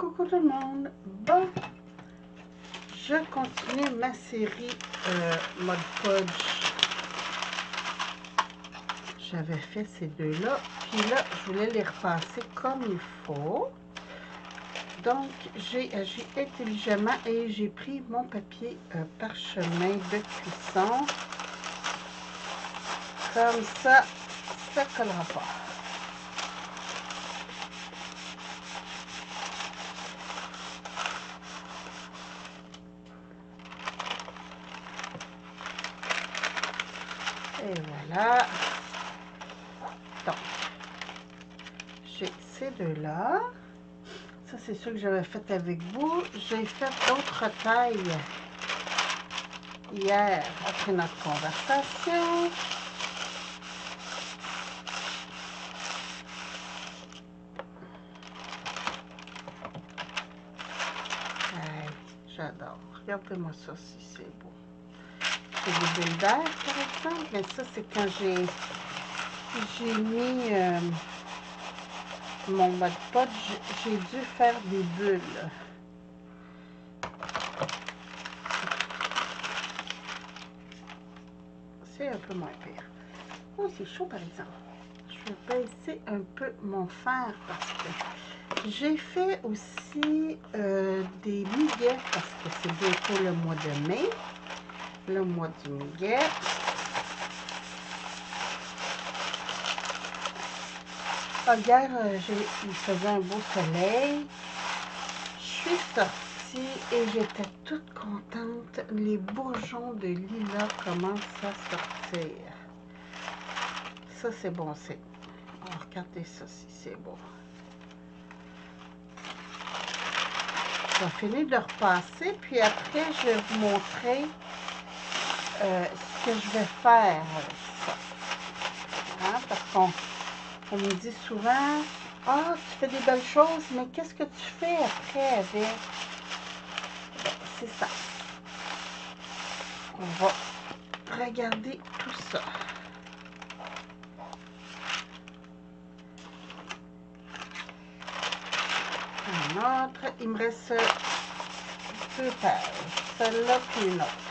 Coucou tout le monde. Bon, je continue ma série Mod Podge. J'avais fait ces deux-là, puis là, je voulais les repasser comme il faut. Donc, j'ai agi intelligemment et j'ai pris mon papier parchemin de cuisson. Comme ça ne collera pas. Et voilà. Donc, j'ai ces deux-là. Ça, c'est sûr que j'avais fait avec vous. J'ai fait d'autres tailles hier après notre conversation. Hey, j'adore. Regardez-moi ça si c'est beau. C'est des bulles d'air, par exemple. Mais ça, c'est quand j'ai mis mon Mod Podge, j'ai dû faire des bulles. C'est un peu moins pire. Oh, c'est chaud, par exemple. Je vais baisser un peu mon fer parce que j'ai fait aussi des muguets parce que c'est bientôt le mois de mai. Le mois du muguet. Hier, il faisait un beau soleil. Je suis sortie et j'étais toute contente. Les bourgeons de lilas commencent à sortir. Ça, c'est bon, c'est. Oh, regardez ça, si c'est beau. Je vais finir de repasser, puis après, je vais vous montrer ce que je vais faire avec ça. Hein, parce qu'on me dit souvent, « Ah, tu fais des belles choses, mais qu'est-ce que tu fais après avec? » Ben, c'est ça. On va regarder tout ça. Un autre. Il me reste deux pages. Celle-là puis une autre.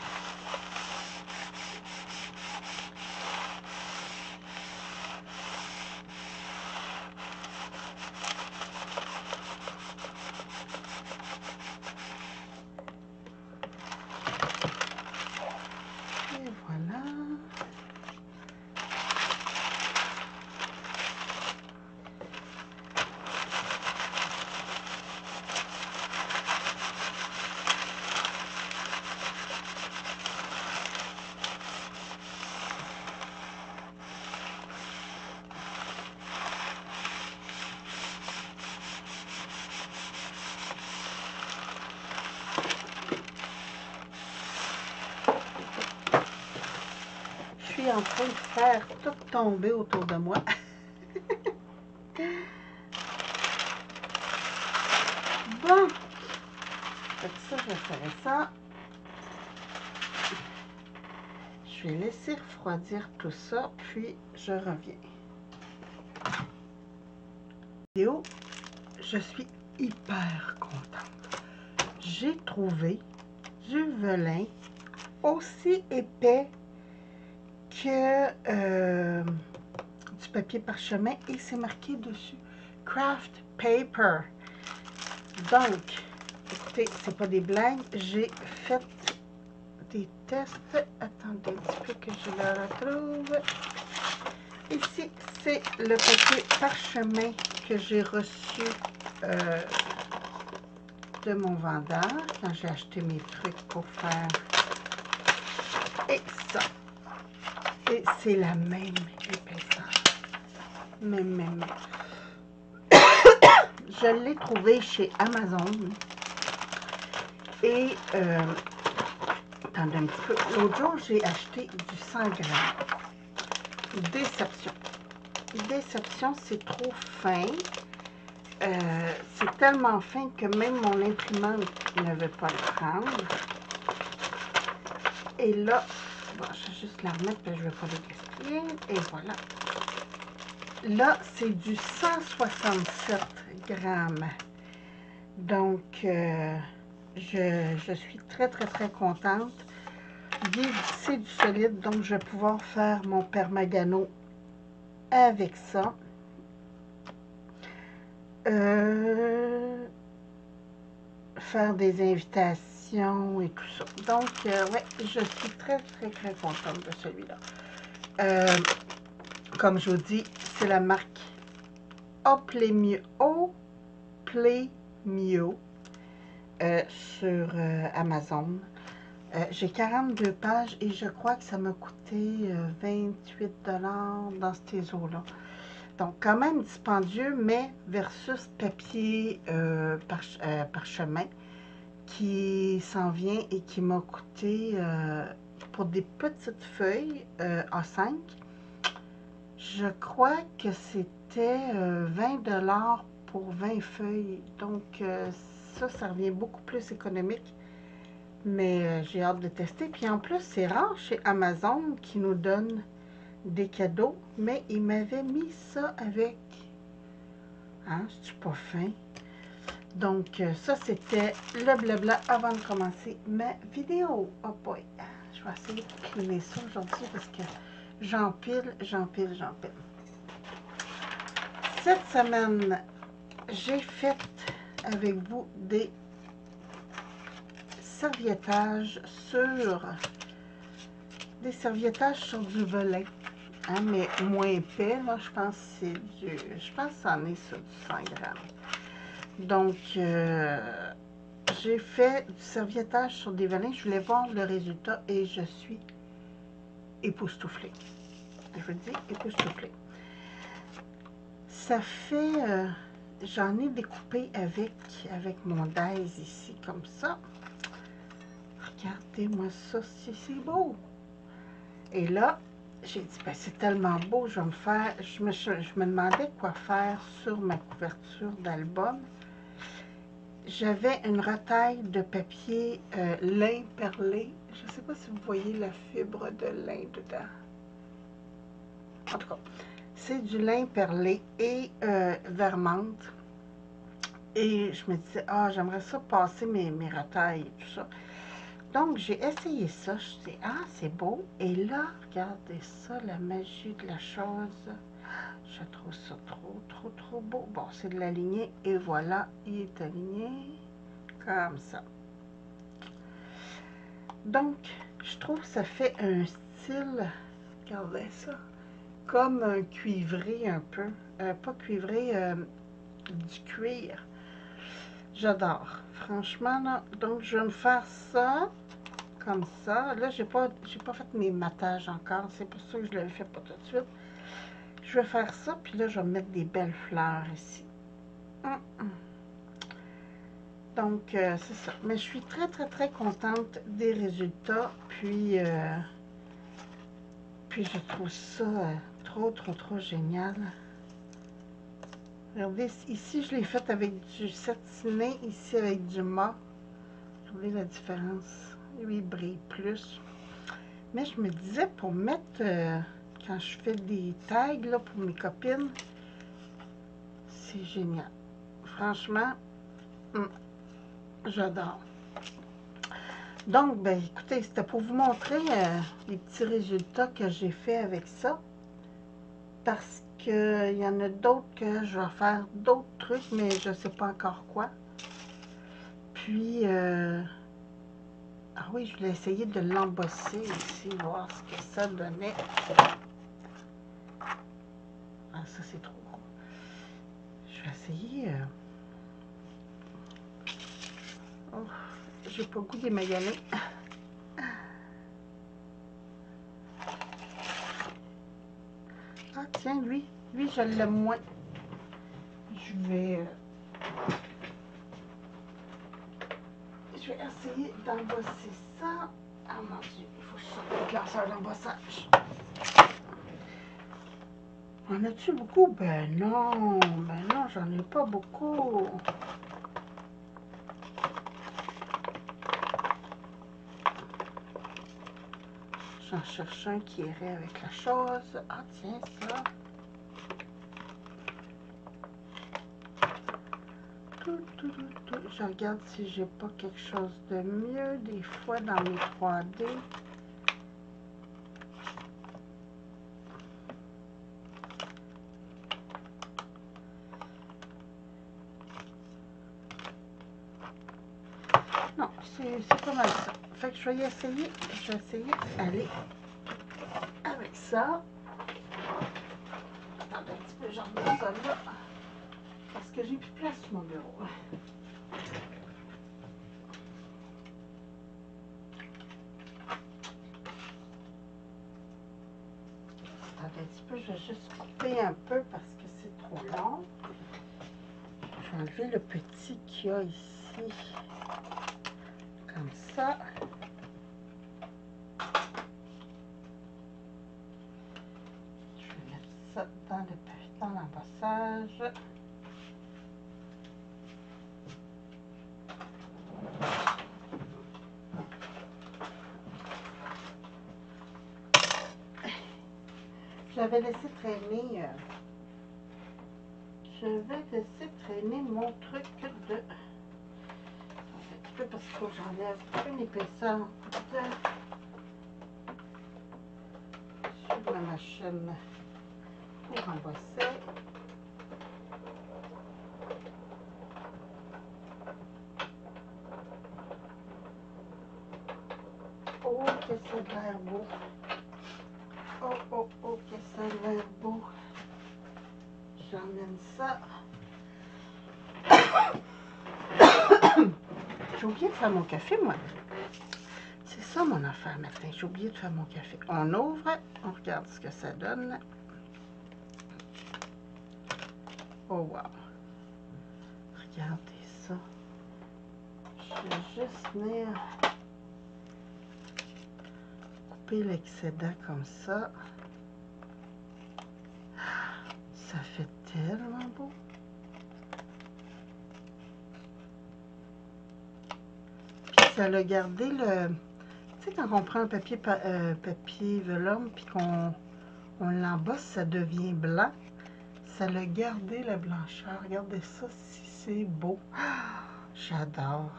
Et voilà. Je suis en train de faire tout tomber autour de moi. Bon, fait ça, je ferai ça. Je vais laisser refroidir tout ça, puis je reviens. Je suis hyper contente. J'ai trouvé du velin aussi épais que du papier parchemin et c'est marqué dessus Craft Paper. Donc, écoutez, c'est pas des blagues, j'ai fait des tests. Attendez un petit peu que je le retrouve. Ici, c'est le papier parchemin que j'ai reçu de mon vendeur quand j'ai acheté mes trucs pour faire. Et ça. Et c'est la même épaisseur. Même. Je l'ai trouvé chez Amazon. Et, attendez un petit peu. L'autre jour, j'ai acheté du 100 grammes. Déception. Déception, c'est trop fin. C'est tellement fin que même mon imprimante ne veut pas le prendre. Et là, bon, je vais juste la remettre, parce que je ne vais pas le gaspiller. Et voilà. Là, c'est du 167 grammes. Donc, je suis très, très, très contente. C'est du solide, donc je vais pouvoir faire mon permagano avec ça. Faire des invitations et tout ça. Donc, ouais, je suis très, très, très contente de celui-là. Comme je vous dis, c'est la marque Oplemio sur Amazon. J'ai 42 pages et je crois que ça m'a coûté 28 $ dans ces eaux-là. Donc, quand même dispendieux, mais versus papier parchemin qui s'en vient et qui m'a coûté pour des petites feuilles A5. Je crois que c'était 20 $ pour 20 feuilles. Donc, ça revient beaucoup plus économique. Mais j'ai hâte de tester. Puis en plus, c'est rare chez Amazon qui nous donne des cadeaux. Mais il m'avait mis ça avec... Hein, c'est pas fin. Donc, ça, c'était le blabla avant de commencer ma vidéo. Oh boy! Je vais essayer de cleaner ça aujourd'hui parce que j'empile. Cette semaine, j'ai fait avec vous des serviettages sur du velin, hein, mais moins épais. Là, je pense que ça en est sur du 100 grammes. Donc, j'ai fait du serviettage sur des velins. Je voulais voir le résultat et je suis époustouflée. Je vous dis époustouflée. Ça fait... j'en ai découpé avec mon dies ici, comme ça. Regardez-moi ça, c'est beau. Et là, j'ai dit, ben, c'est tellement beau, je vais me faire... Je me demandais quoi faire sur ma couverture d'album. J'avais une retaille de papier lin perlé. Je ne sais pas si vous voyez la fibre de lin dedans. En tout cas, c'est du lin perlé et vermente. Et je me disais, ah, j'aimerais ça passer mes retailles et tout ça. Donc, j'ai essayé ça. Je dis, ah, c'est beau. Et là, regardez ça, la magie de la chose. Je trouve ça trop beau. Bon, c'est de l'aligner. Et voilà, il est aligné comme ça. Donc, je trouve que ça fait un style, regardez ça, comme un cuivré un peu. Pas cuivré, du cuir. J'adore. Franchement, là, donc je vais me faire ça. Comme ça. Là, j'ai pas fait mes matages encore. C'est pour ça que je ne le fais pas tout de suite. Je vais faire ça, puis là, je vais mettre des belles fleurs ici. Donc, c'est ça. Mais je suis très, très, très contente des résultats. Puis je trouve ça trop génial. Regardez, ici, je l'ai fait avec du satiné, ici avec du mat. Regardez la différence. Lui, il brille plus. Mais je me disais, pour mettre, quand je fais des tags là, pour mes copines, c'est génial. Franchement, j'adore. Donc, ben écoutez, c'était pour vous montrer les petits résultats que j'ai fait avec ça. Parce qu'il y en a d'autres que je vais faire d'autres trucs, mais je ne sais pas encore quoi. Puis, ah oui, je voulais essayer de l'embosser ici, voir ce que ça donnait. Ah, ça, c'est trop gros. Je vais essayer... Oh, j'ai pas le goût d'émailler. Ah, tiens, lui, je l'aime moins. Je vais essayer d'embosser ça. Ah, mon Dieu, il faut que je sorte le classeur d'embossage. En as-tu beaucoup? Ben non, j'en ai pas beaucoup. J'en cherche un qui irait avec la chose. Ah, tiens, ça. Je regarde si j'ai pas quelque chose de mieux des fois dans mes 3D. Non, c'est pas mal ça. Fait que je vais y essayer. Je vais essayer d'aller avec ça. Attendez un petit peu, j'en mets ça là. Parce que j'ai plus de place sur mon bureau. Attendez un petit peu, je vais juste couper un peu parce que c'est trop long. Je vais enlever le petit qu'il y a ici. Comme ça. Je vais mettre ça dans l'embossage. J'avais laissé traîner. Je vais laisser traîner mon truc de... Un petit peu parce qu'il faut que j'enlève une épaisseur sur ma machine pour embosser. Oh, que ça a l'air beau. Oh, oh, oh, que ça a l'air beau. J'emmène ça. J'ai oublié de faire mon café, moi. C'est ça mon affaire matin. J'ai oublié de faire mon café. On ouvre, on regarde ce que ça donne. Oh, wow. Regardez ça. Je vais juste venir couper l'excédent comme ça. Ça fait tellement beau. Puis ça a gardé le... Tu sais, quand on prend un papier vélum puis qu'on l'embosse, ça devient blanc. Ça a gardé la blancheur. Regardez ça, si c'est beau. J'adore.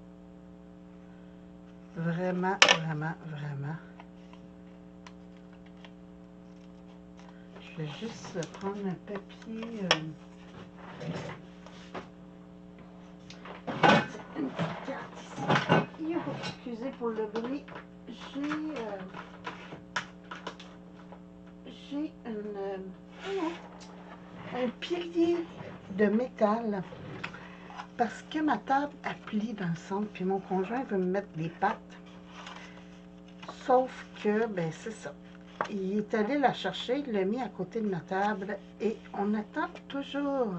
Vraiment, vraiment, vraiment. Je vais juste prendre un papier... une petite carte ici. Excusez pour le bruit. J'ai un pilier de métal parce que ma table a plié dans le centre puis mon conjoint veut me mettre des pattes. Sauf que, ben c'est ça. Il est allé la chercher, il l'a mis à côté de ma table et on attend toujours.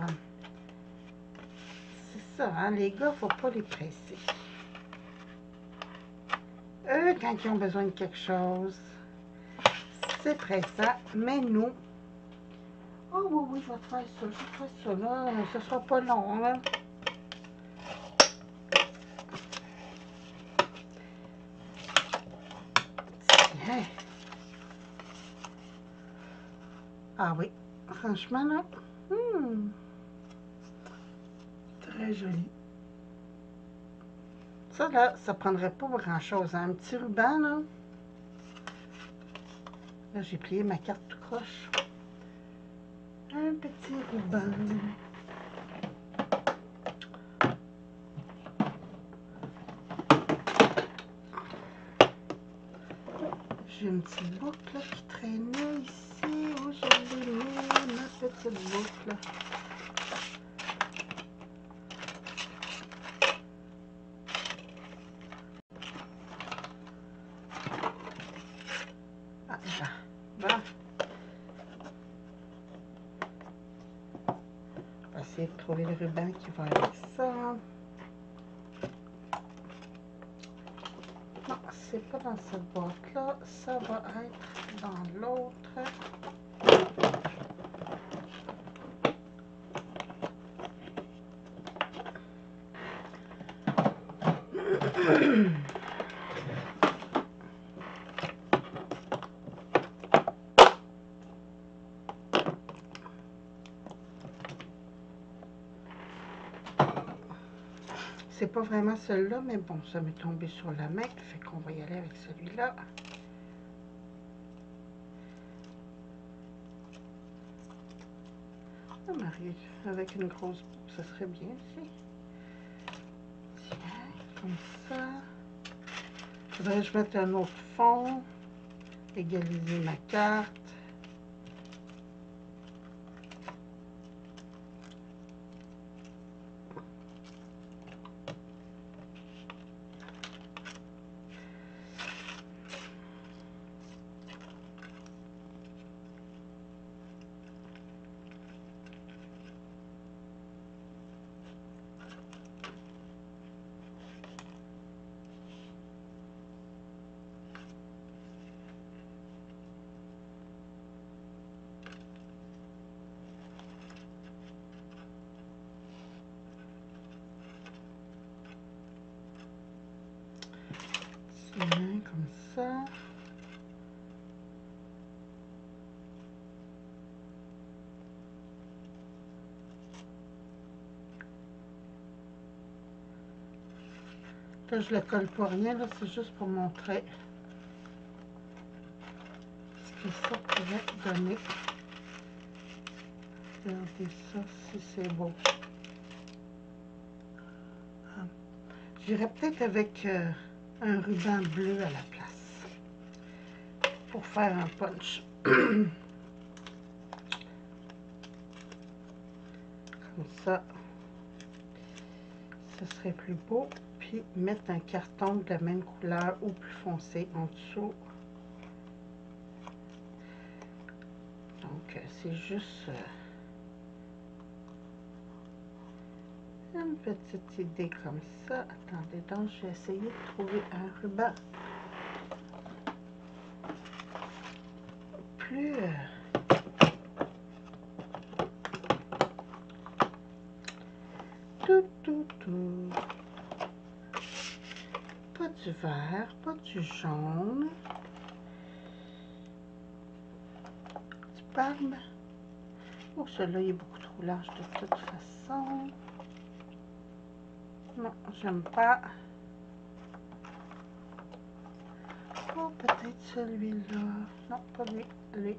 C'est ça, hein, les gars, faut pas les presser. Eux, quand ils ont besoin de quelque chose, c'est pressant, mais nous... Oh oui, oui, je vais faire ça, je vais faire ça, là, ce sera pas long, là. Tiens. Ah oui, franchement, là, très joli. Ça, là, ça prendrait pas grand-chose, hein? Un petit ruban, là. Là, j'ai plié ma carte tout croche. Un petit ruban. J'ai une petite boucle là, qui traînait ici. Où je l'ai mis, ma petite boucle. Ah, là. Bon. On va essayer de trouver le ruban qui va avec ça. Non, c'est pas dans cette boîte-là. Ça va être dans l'autre. c'est pas vraiment celui-là, mais bon, ça m'est tombé sur la main, fait qu'on va y aller avec celui-là. Ah, Marie, avec une grosse boue, ça serait bien aussi. Tiens, comme ça. Faudrait que je mette un autre fond. Égaliser ma carte. Tiens, comme ça. Là, je ne le colle pas rien, là, c'est juste pour montrer ce que ça pourrait donner. Regardez ça, si c'est beau. J'irais peut-être avec un ruban bleu à la place pour faire un punch. Comme ça, ce serait plus beau. Puis mettre un carton de la même couleur ou plus foncé en dessous. Donc, c'est juste une petite idée comme ça. Attendez donc, je vais essayer de trouver un ruban plus... tout. Pas du vert, pas du jaune. Du palme. Oh, celui-là, il est beaucoup trop large de toute façon. Non, j'aime pas. Oh, peut-être celui-là. Non, pas lui. Allez.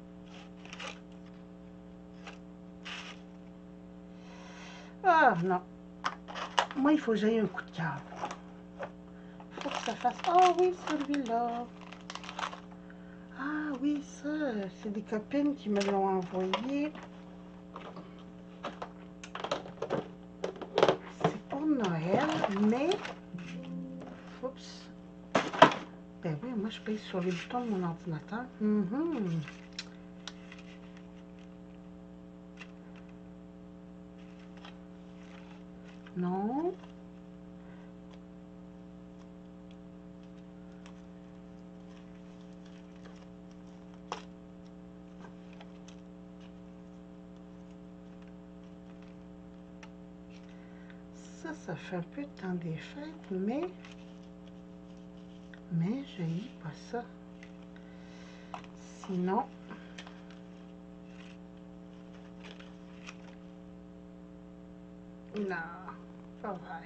Ah, non. Moi, il faut que j'aille un coup de cœur. Il faut que ça fasse... Oh oui, celui-là. Ah oui, ça, c'est des copines qui me l'ont envoyé. C'est pour Noël, mais... Oups. Ben oui, moi, je paye sur les boutons de mon ordinateur. Non. Ça fait un peu de temps des fêtes, mais je n'ai pas ça. Sinon, non, pas vrai.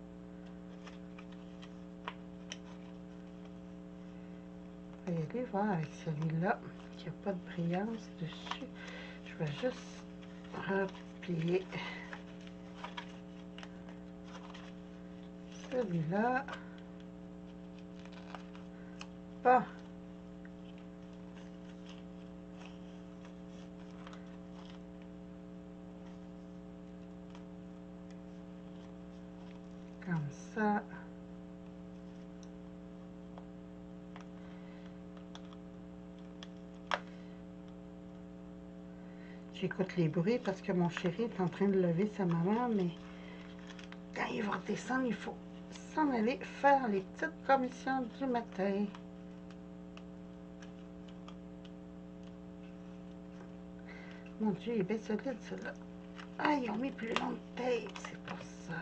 Je vais aller voir avec celui-là, qui n'a pas de brillance dessus. Je vais juste replier celui-là. Bon. Comme ça. J'écoute les bruits parce que mon chéri est en train de lever sa maman, mais quand il va redescendre, il faut s'en aller faire les petites commissions du matin. Mon Dieu, il est bien solide, celui-là. Ah, ils ont mis plus long de tape, c'est pour ça.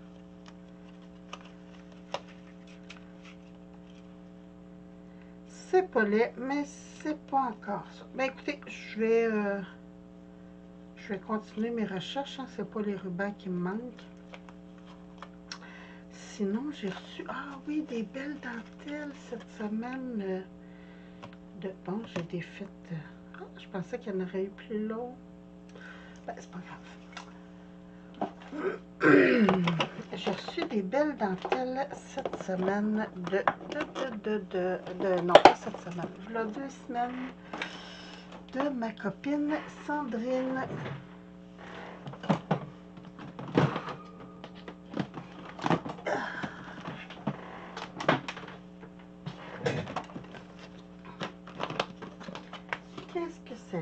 C'est pas laid, mais c'est pas encore ça. Ben écoutez, je vais continuer mes recherches. Hein. C'est pas les rubans qui me manquent. sinon, j'ai reçu, ah oui, des belles dentelles cette semaine. Bon, j'ai des fêtes. Je pensais qu'il y en aurait eu plus long. Ben, c'est pas grave. J'ai reçu des belles dentelles cette semaine non, pas cette semaine, il y a 2 semaines, de ma copine Sandrine. Qu'est-ce que c'est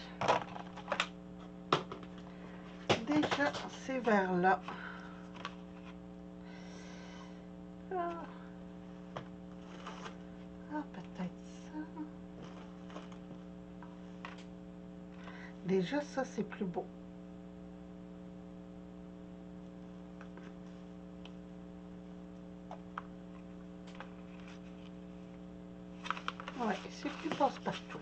dit? Déjà, ces verres-là. Peut-être ça. Déjà, ça, c'est plus beau. Ouais, c'est plus passe-partout.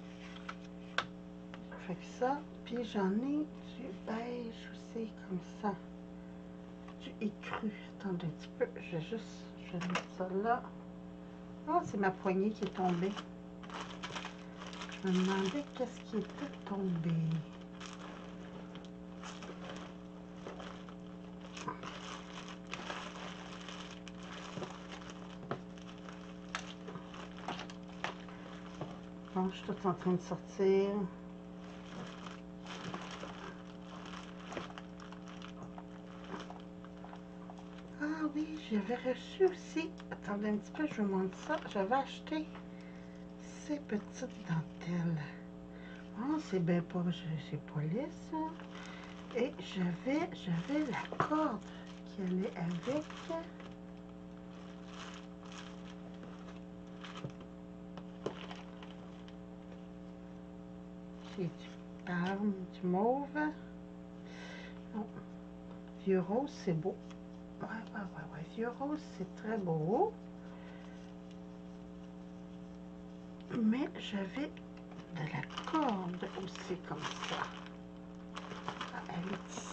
Fait que ça, puis j'en ai du beige aussi, comme ça. Du écru. Attendez un petit peu, je vais mettre ça là. Ah, c'est ma poignée qui est tombée. Je me demandais qu'est-ce qui était tombé. Bon, je suis toute en train de sortir. Ah oui, j'avais reçu aussi. Attendez un petit peu, je vous montre ça. J'avais acheté ces petites dentelles. Oh, c'est bien pas, c'est pas laid ça. Et j'avais la corde qui allait avec. C'est du palme, du mauve. Non. Vieux rose, c'est beau. Ouais. Vieux rose, c'est très beau. Mais j'avais de la corde aussi comme ça. Ah, elle est ici.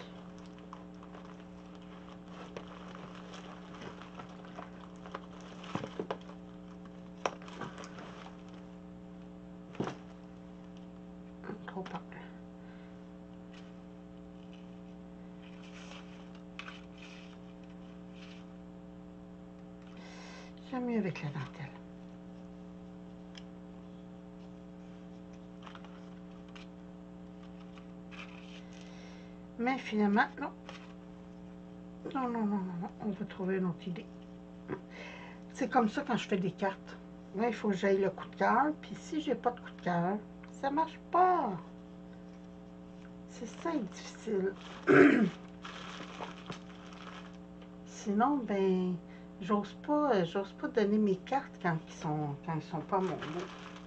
Trop pas. J'aime mieux avec la dentelle. Mais finalement, non. Non. On va trouver une autre idée. C'est comme ça quand je fais des cartes. Là, il faut que j'aille le coup de cœur. Puis si j'ai pas de coup de cœur, ça marche pas. C'est ça qui est difficile. Sinon, ben, j'ose pas donner mes cartes quand ils sont pas mon mot.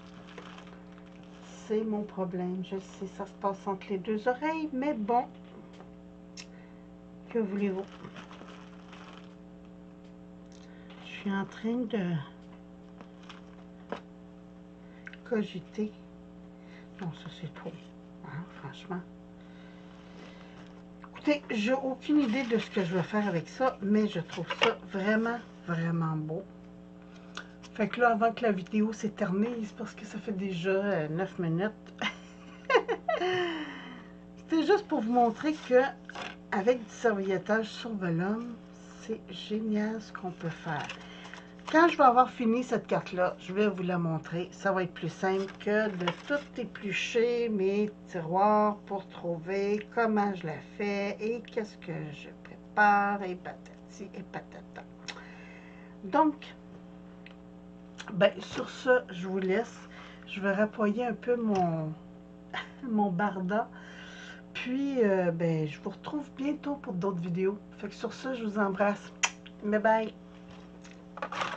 C'est mon problème. Je sais, ça se passe entre les deux oreilles, mais bon. Que voulez-vous? Je suis en train de cogiter. Non, ça c'est trop. Hein, franchement. Écoutez, j'ai aucune idée de ce que je vais faire avec ça, mais je trouve ça vraiment, vraiment beau. Fait que là, avant que la vidéo s'éternise, parce que ça fait déjà 9 minutes, c'était juste pour vous montrer que avec du serviettage sur velum, c'est génial ce qu'on peut faire. Quand je vais avoir fini cette carte-là, je vais vous la montrer. Ça va être plus simple que de tout éplucher mes tiroirs pour trouver comment je la fais et qu'est-ce que je prépare et patati et patata. Donc, ben, sur ce, je vous laisse. Je vais rappoyer un peu mon barda. Puis, ben, je vous retrouve bientôt pour d'autres vidéos. Fait que sur ce, je vous embrasse. Bye bye.